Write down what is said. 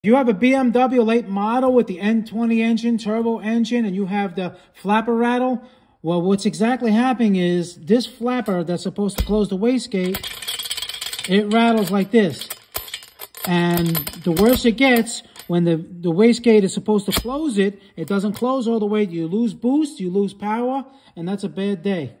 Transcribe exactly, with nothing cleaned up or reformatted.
You have a B M W late model with the N twenty engine, turbo engine, and you have the flapper rattle. Well, what's exactly happening is this flapper that's supposed to close the wastegate, it rattles like this. And the worse it gets, when the, the wastegate is supposed to close it, it doesn't close all the way. You lose boost, you lose power, and that's a bad day.